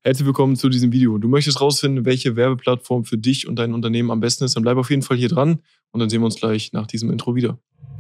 Herzlich willkommen zu diesem Video. Du möchtest rausfinden, welche Werbeplattform für dich und dein Unternehmen am besten ist, dann bleib auf jeden Fall hier dran und dann sehen wir uns gleich nach diesem Intro wieder.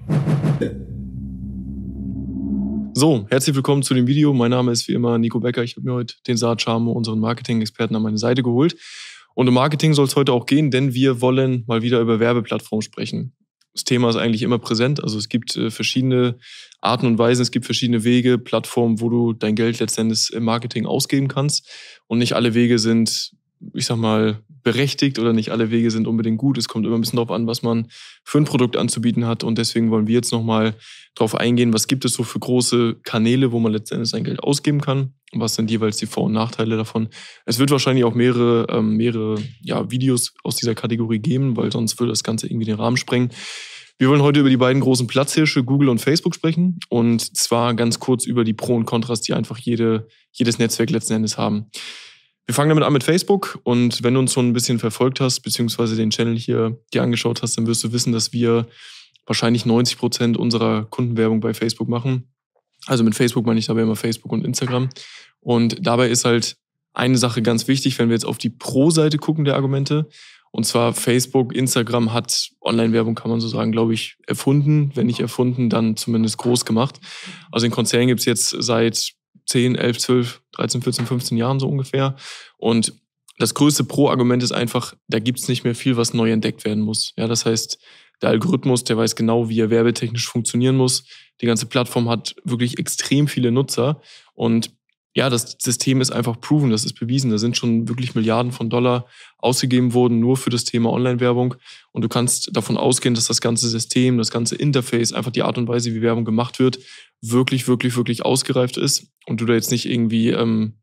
So, herzlich willkommen zu dem Video. Mein Name ist wie immer Nico Becker. Ich habe mir heute den Saad Schamo, unseren Marketing-Experten, an meine Seite geholt. Und um Marketing soll es heute auch gehen, denn wir wollen mal wieder über Werbeplattformen sprechen. Das Thema ist eigentlich immer präsent. Also es gibt verschiedene Arten und Weisen, es gibt verschiedene Wege, Plattformen, wo du dein Geld letztendlich im Marketing ausgeben kannst. Und nicht alle Wege sind, ich sag mal, berechtigt oder nicht alle Wege sind unbedingt gut. Es kommt immer ein bisschen darauf an, was man für ein Produkt anzubieten hat. Und deswegen wollen wir jetzt nochmal darauf eingehen, was gibt es so für große Kanäle, wo man letztendlich sein Geld ausgeben kann. Und was sind jeweils die Vor- und Nachteile davon. Es wird wahrscheinlich auch mehrere Videos aus dieser Kategorie geben, weil sonst würde das Ganze irgendwie den Rahmen sprengen. Wir wollen heute über die beiden großen Platzhirsche, Google und Facebook, sprechen. Und zwar ganz kurz über die Pro und Kontras, die einfach jedes Netzwerk letzten Endes haben. Wir fangen damit an mit Facebook. Und wenn du uns schon ein bisschen verfolgt hast, beziehungsweise den Channel hier dir angeschaut hast, dann wirst du wissen, dass wir wahrscheinlich 90% unserer Kundenwerbung bei Facebook machen. Also mit Facebook meine ich dabei immer Facebook und Instagram. Und dabei ist halt eine Sache ganz wichtig, wenn wir jetzt auf die Pro-Seite gucken der Argumente. Und zwar Facebook, Instagram hat Online-Werbung, kann man so sagen, glaube ich, erfunden. Wenn nicht erfunden, dann zumindest groß gemacht. Also den Konzern gibt es jetzt seit 10, 11, 12, 13, 14, 15 Jahren so ungefähr. Und das größte Pro-Argument ist einfach, da gibt es nicht mehr viel, was neu entdeckt werden muss. Ja, das heißt, der Algorithmus, der weiß genau, wie er werbetechnisch funktionieren muss. Die ganze Plattform hat wirklich extrem viele Nutzer. Und ja, das System ist einfach proven, das ist bewiesen. Da sind schon wirklich Milliarden von Dollar ausgegeben worden, nur für das Thema Online-Werbung. Und du kannst davon ausgehen, dass das ganze System, das ganze Interface, einfach die Art und Weise, wie Werbung gemacht wird, wirklich, wirklich, wirklich ausgereift ist. Und du da jetzt nicht irgendwie,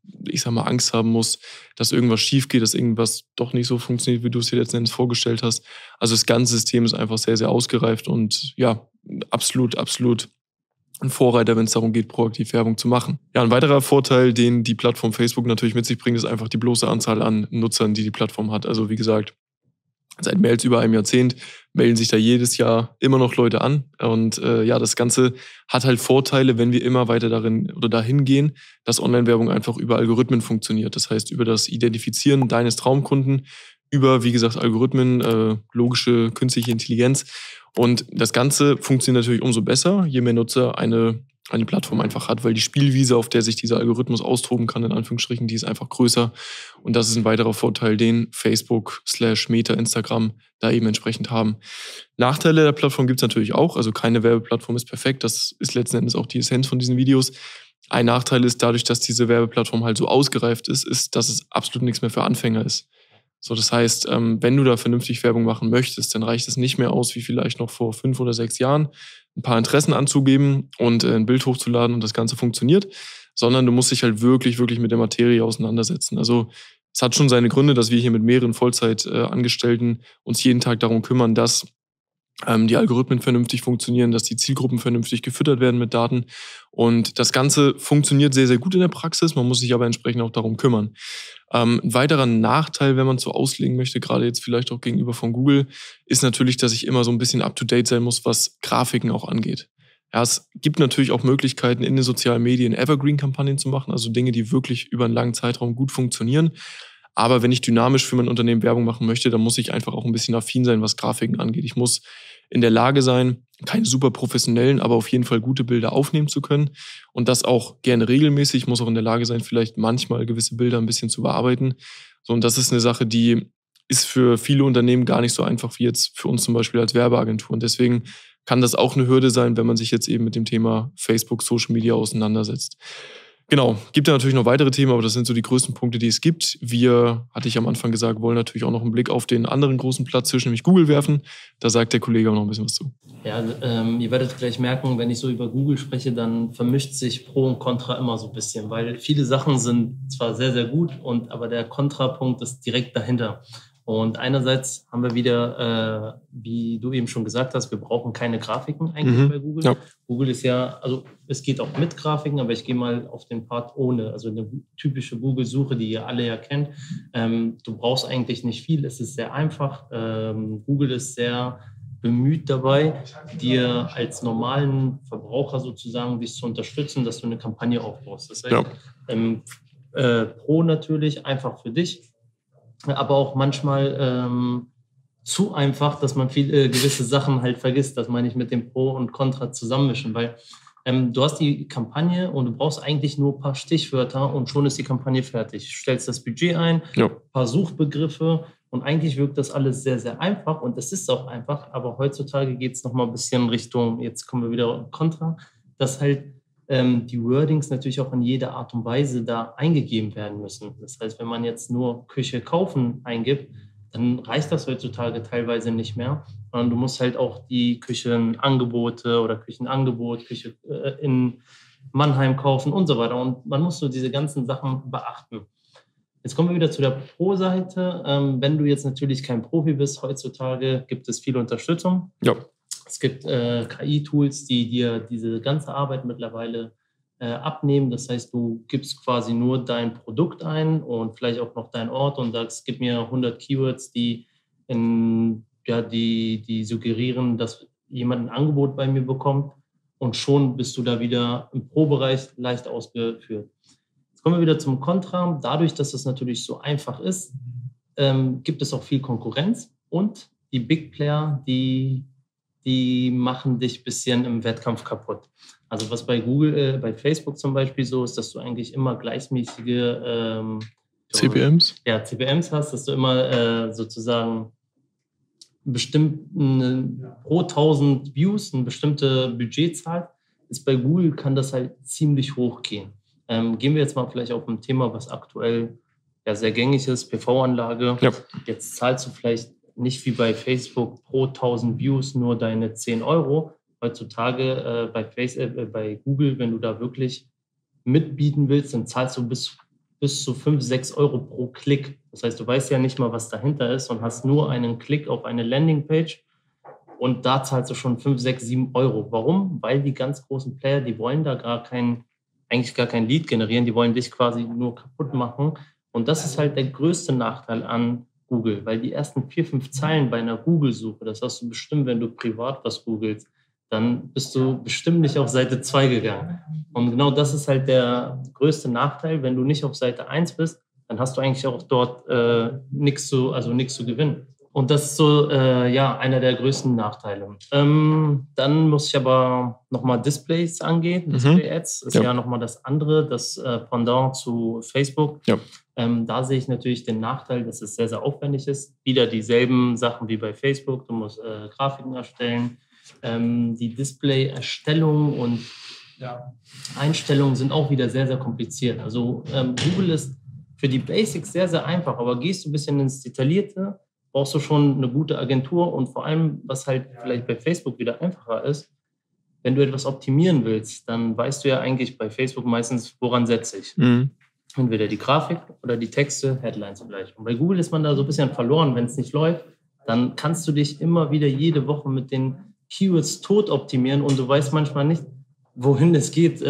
Angst haben musst, dass irgendwas schief geht, dass irgendwas doch nicht so funktioniert, wie du es dir letzten Endes vorgestellt hast. Also das ganze System ist einfach sehr, sehr ausgereift und ja, absolut, absolut ein Vorreiter, wenn es darum geht, proaktiv Werbung zu machen. Ja, ein weiterer Vorteil, den die Plattform Facebook natürlich mit sich bringt, ist einfach die bloße Anzahl an Nutzern, die die Plattform hat. Also wie gesagt, seit mehr als über einem Jahrzehnt melden sich da jedes Jahr immer noch Leute an. Und das Ganze hat halt Vorteile, wenn wir immer weiter dahin gehen, dass Online-Werbung einfach über Algorithmen funktioniert. Das heißt, über das Identifizieren deines Traumkunden, über, wie gesagt, Algorithmen, logische künstliche Intelligenz. Und das Ganze funktioniert natürlich umso besser, je mehr Nutzer eine Plattform einfach hat, weil die Spielwiese, auf der sich dieser Algorithmus austoben kann, in Anführungsstrichen, die ist einfach größer. Und das ist ein weiterer Vorteil, den Facebook / Meta, Instagram da eben entsprechend haben. Nachteile der Plattform gibt es natürlich auch. Also keine Werbeplattform ist perfekt. Das ist letzten Endes auch die Essenz von diesen Videos. Ein Nachteil ist dadurch, dass diese Werbeplattform halt so ausgereift ist, dass es absolut nichts mehr für Anfänger ist. So, das heißt, wenn du da vernünftig Werbung machen möchtest, dann reicht es nicht mehr aus, wie vielleicht noch vor 5 oder 6 Jahren, ein paar Interessen anzugeben und ein Bild hochzuladen und das Ganze funktioniert, sondern du musst dich halt wirklich, wirklich mit der Materie auseinandersetzen. Also es hat schon seine Gründe, dass wir hier mit mehreren Vollzeitangestellten uns jeden Tag darum kümmern, dass die Algorithmen vernünftig funktionieren, dass die Zielgruppen vernünftig gefüttert werden mit Daten. Und das Ganze funktioniert sehr, sehr gut in der Praxis. Man muss sich aber entsprechend auch darum kümmern. Ein weiterer Nachteil, wenn man es so auslegen möchte, gerade jetzt vielleicht auch gegenüber von Google, ist natürlich, dass ich immer so ein bisschen up-to-date sein muss, was Grafiken auch angeht. Ja, es gibt natürlich auch Möglichkeiten, in den sozialen Medien Evergreen-Kampagnen zu machen, also Dinge, die wirklich über einen langen Zeitraum gut funktionieren. Aber wenn ich dynamisch für mein Unternehmen Werbung machen möchte, dann muss ich einfach auch ein bisschen affin sein, was Grafiken angeht. Ich muss in der Lage sein, keine super professionellen, aber auf jeden Fall gute Bilder aufnehmen zu können. Und das auch gerne regelmäßig. Ich muss auch in der Lage sein, vielleicht manchmal gewisse Bilder ein bisschen zu bearbeiten. So, und das ist eine Sache, die ist für viele Unternehmen gar nicht so einfach wie jetzt für uns zum Beispiel als Werbeagentur. Und deswegen kann das auch eine Hürde sein, wenn man sich jetzt eben mit dem Thema Facebook, Social Media auseinandersetzt. Genau, gibt ja natürlich noch weitere Themen, aber das sind so die größten Punkte, die es gibt. Wir, hatte ich am Anfang gesagt, wollen natürlich auch noch einen Blick auf den anderen großen Platzhirsch, nämlich Google, werfen. Da sagt der Kollege auch noch ein bisschen was zu. Ja, ihr werdet gleich merken, wenn ich so über Google spreche, dann vermischt sich Pro und Contra immer so ein bisschen, weil viele Sachen sind zwar sehr, sehr gut, aber der Kontrapunkt ist direkt dahinter. Und einerseits haben wir wieder, wie du eben schon gesagt hast, wir brauchen keine Grafiken eigentlich bei Google. Ja. Google ist ja, also es geht auch mit Grafiken, aber ich gehe mal auf den Part ohne. Also eine typische Google-Suche, die ihr alle ja kennt. Du brauchst eigentlich nicht viel, es ist sehr einfach. Google ist sehr bemüht dabei, dir als normalen Verbraucher sozusagen dich zu unterstützen, dass du eine Kampagne aufbaust. Das heißt, Pro natürlich, einfach für dich, aber auch manchmal zu einfach, dass man gewisse Sachen halt vergisst. Das meine ich mit dem Pro und Contra zusammenmischen, weil du hast die Kampagne und du brauchst eigentlich nur ein paar Stichwörter und schon ist die Kampagne fertig. Du stellst das Budget ein, ein paar Suchbegriffe und eigentlich wirkt das alles sehr, sehr einfach und es ist auch einfach, aber heutzutage geht es nochmal ein bisschen Richtung, jetzt kommen wir wieder Contra, dass halt die Wordings natürlich auch in jeder Art und Weise da eingegeben werden müssen. Das heißt, wenn man jetzt nur Küche kaufen eingibt, dann reicht das heutzutage teilweise nicht mehr, sondern du musst halt auch die Küchenangebote oder Küchenangebot, Küche in Mannheim kaufen und so weiter. Und man muss so diese ganzen Sachen beachten. Jetzt kommen wir wieder zu der Pro-Seite. Wenn du jetzt natürlich kein Profi bist, heutzutage gibt es viel Unterstützung. Ja. Es gibt KI-Tools, die dir diese ganze Arbeit mittlerweile abnehmen. Das heißt, du gibst quasi nur dein Produkt ein und vielleicht auch noch deinen Ort und sagst, gib mir 100 Keywords, die suggerieren, dass jemand ein Angebot bei mir bekommt und schon bist du da wieder im Pro-Bereich leicht ausgeführt. Jetzt kommen wir wieder zum Contra. Dadurch, dass es natürlich so einfach ist, gibt es auch viel Konkurrenz und die Big Player, die machen dich ein bisschen im Wettkampf kaputt. Also was bei Google, bei Facebook zum Beispiel so ist, dass du eigentlich immer gleichmäßige CPMs? Ja, CPMs hast, dass du immer sozusagen pro 1000 Views eine bestimmte Budgetzahl ist. Bei Google kann das halt ziemlich hoch gehen. Gehen wir jetzt mal vielleicht auf ein Thema, was aktuell ja sehr gängig ist, PV-Anlage. Ja. Jetzt zahlst du vielleicht nicht wie bei Facebook pro 1000 Views nur deine 10 Euro. Heutzutage bei Google, wenn du da wirklich mitbieten willst, dann zahlst du bis zu 5, 6 Euro pro Klick. Das heißt, du weißt ja nicht mal, was dahinter ist und hast nur einen Klick auf eine Landingpage und da zahlst du schon 5, 6, 7 Euro. Warum? Weil die ganz großen Player, die wollen da eigentlich gar kein Lead generieren, die wollen dich quasi nur kaputt machen. Und das ist halt der größte Nachteil an Google, weil die ersten 4, 5 Zeilen bei einer Google-Suche, das hast du bestimmt, wenn du privat was googelst, dann bist du bestimmt nicht auf Seite 2 gegangen. Und genau das ist halt der größte Nachteil. Wenn du nicht auf Seite 1 bist, dann hast du eigentlich auch dort nichts zu gewinnen. Und das ist so einer der größten Nachteile. Dann muss ich aber nochmal Displays angehen. Display-Ads ist ja nochmal das andere, das Pendant zu Facebook. Ja. Da sehe ich natürlich den Nachteil, dass es sehr, sehr aufwendig ist. Wieder dieselben Sachen wie bei Facebook. Du musst Grafiken erstellen. Die Display-Erstellung und Einstellungen sind auch wieder sehr, sehr kompliziert. Also Google ist für die Basics sehr, sehr einfach, aber gehst du ein bisschen ins Detaillierte, brauchst du schon eine gute Agentur und vor allem, was halt vielleicht bei Facebook wieder einfacher ist, wenn du etwas optimieren willst, dann weißt du ja eigentlich bei Facebook meistens, woran setze ich. Entweder die Grafik oder die Texte, Headlines vielleicht. Und bei Google ist man da so ein bisschen verloren, wenn es nicht läuft, dann kannst du dich immer wieder jede Woche mit den Keywords tot optimieren und du weißt manchmal nicht, wohin es geht,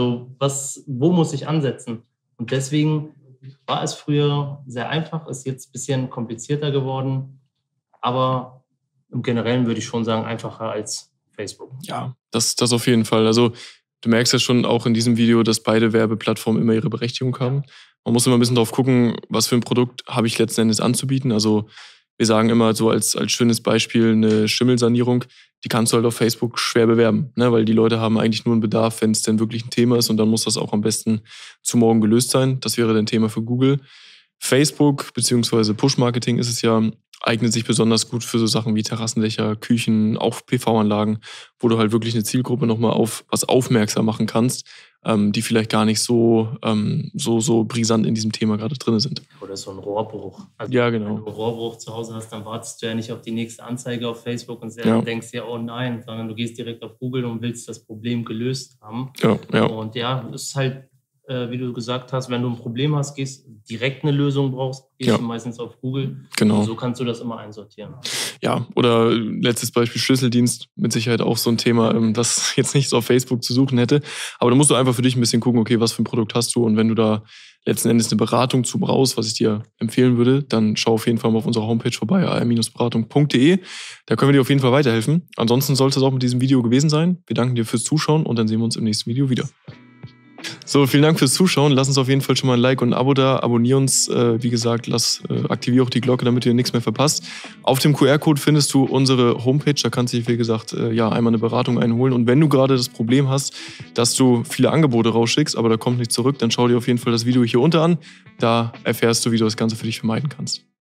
wo muss ich ansetzen. Und deswegen war es früher sehr einfach, ist jetzt ein bisschen komplizierter geworden, aber im Generellen würde ich schon sagen, einfacher als Facebook. Ja, das auf jeden Fall. Also du merkst ja schon auch in diesem Video, dass beide Werbeplattformen immer ihre Berechtigung haben. Man muss immer ein bisschen drauf gucken, was für ein Produkt habe ich letzten Endes anzubieten. Also wir sagen immer so als schönes Beispiel eine Schimmelsanierung, die kannst du halt auf Facebook schwer bewerben, ne? Weil die Leute haben eigentlich nur einen Bedarf, wenn es denn wirklich ein Thema ist und dann muss das auch am besten zu morgen gelöst sein. Das wäre dann Thema für Google. Facebook bzw. Push-Marketing ist es ja, eignet sich besonders gut für so Sachen wie Terrassendächer, Küchen, auch PV-Anlagen, wo du halt wirklich eine Zielgruppe nochmal auf was aufmerksam machen kannst, die vielleicht gar nicht so brisant in diesem Thema gerade drin sind. Oder so ein Rohrbruch. Also ja, genau. Wenn du einen Rohrbruch zu Hause hast, dann wartest du ja nicht auf die nächste Anzeige auf Facebook und denkst dir, oh nein, sondern du gehst direkt auf Google und willst das Problem gelöst haben. Ja. Und ja, es ist halt, wie du gesagt hast, wenn du ein Problem hast, direkt eine Lösung brauchst, gehst du meistens auf Google. Genau. Und so kannst du das immer einsortieren. Ja, oder letztes Beispiel Schlüsseldienst, mit Sicherheit auch so ein Thema, das jetzt nicht so auf Facebook zu suchen hätte. Aber da musst du einfach für dich ein bisschen gucken, okay, was für ein Produkt hast du? Und wenn du da letzten Endes eine Beratung zu brauchst, was ich dir empfehlen würde, dann schau auf jeden Fall mal auf unserer Homepage vorbei, ar-beratung.de. Da können wir dir auf jeden Fall weiterhelfen. Ansonsten sollte es auch mit diesem Video gewesen sein. Wir danken dir fürs Zuschauen und dann sehen wir uns im nächsten Video wieder. So, vielen Dank fürs Zuschauen. Lass uns auf jeden Fall schon mal ein Like und ein Abo da. Abonnier uns. Wie gesagt, aktiviere auch die Glocke, damit ihr nichts mehr verpasst. Auf dem QR-Code findest du unsere Homepage. Da kannst du dich, wie gesagt, einmal eine Beratung einholen. Und wenn du gerade das Problem hast, dass du viele Angebote rausschickst, aber da kommt nichts zurück, dann schau dir auf jeden Fall das Video hier unten an. Da erfährst du, wie du das Ganze für dich vermeiden kannst.